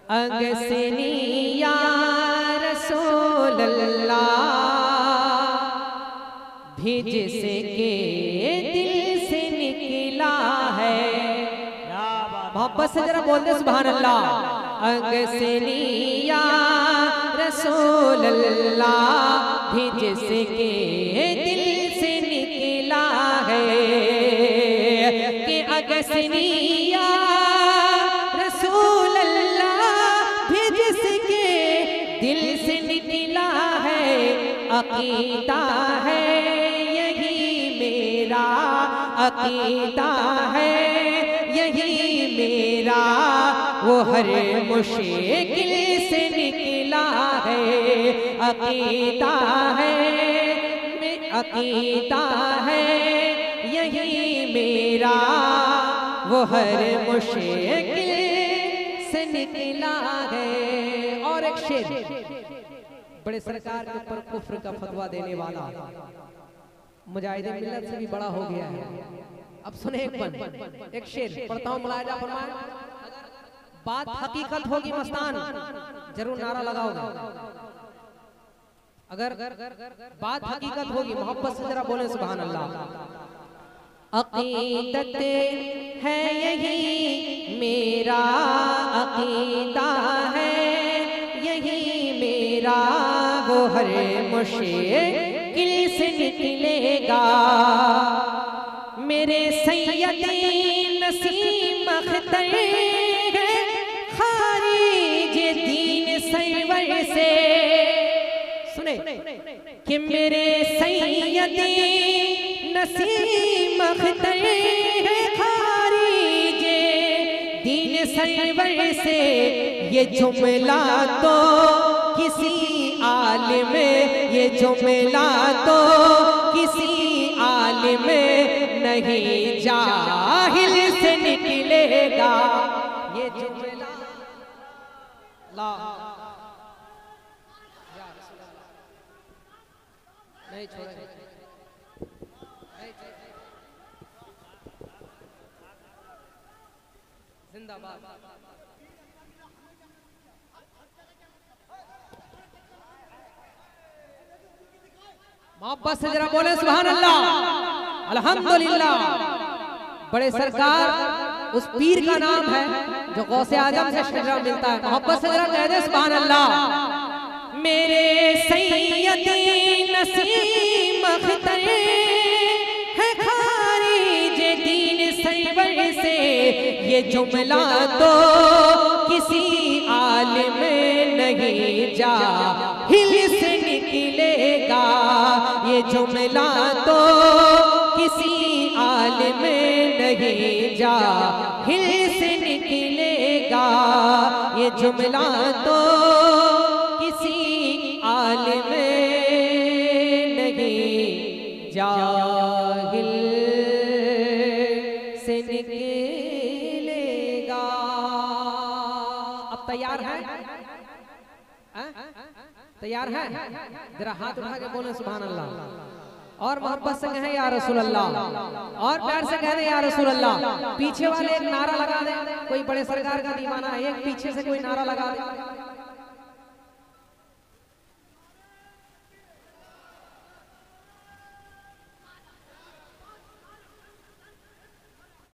अगसनी या रसूल अल्लाह भी जिसके दिल से निकला है। मोहब्बत से जरा बोल दे सुभान अल्लाह। अगसनी या रसूल अल्लाह भी जिसके दिल से निकला है कि अगसनी या रसूल अल्लाह भी जिसके दिल से निकला है। अकीदा है यही मेरा, अकीदा है यही मेरा, वो हर मुश्किल से निकला है। अकीदा है, अकीदा है यही मेरा, वो हर मुश्किल से निकला है। और एक शेर, बड़े सरकार के ऊपर कुफ्र का फतवा देने वाला मुजाहिद मिल्लत से भी बड़ा हो गया है। अब सुने एक शेर पढ़ता हूँ, मुलाहिजा फरमाए। बात हकीकत होगी मस्तान, जरूर नारा लगाओगे। अगर बात हकीकत होगी, मोहब्बत से जरा बोले सुभान अल्लाह। अकीदत है यही मेरा, अकीदा है यही मेरा, वो हर मुश्किल से निकलेगा। मेरे सैयदी नसीम अख्तर है खारिज दीन सरवर से। सुने कि मेरे सैयदी नसीम अख्तर है खारिज दीन सरवर से। ये जुमला तो किसी आलिम, ये जुमला तो किसी आलिम नहीं जाहिल से निकलेगा। ये जुमला ला नहीं छोड़ेगा, जिंदाबाद। मोहब्बत से जरा बोले सुभान अल्लाह, अल्हम्दुलिल्लाह। बड़े सरकार उस पीर का नाम है जो गौसे आजम से शजरा मिलता है। मोहब्बत से जरा कह दे सुभान अल्लाह। मेरे सैयदी नसीम अख्तर है खारिज दीन सरवर से। ये जुमला तो किसी आलिम नहीं जाहिल से निकलेगा। ये जुमला तो किसी आलिम नहीं जाहिल से निकलेगा। ये जुमला तो किसी आलिम नहीं जाहिल से निकलेगा। अब तैयार है? तैयार है? जरा हाथ उठा के बोले सुभान अल्लाह। और मोहब्बत से कहें या रसूल अल्लाह, और प्यार से कह दे या रसूल अल्लाह। पीछे वाले एक नारा लगा दे, कोई बड़े सरकार का दीवाना है, एक पीछे से कोई नारा लगा दे।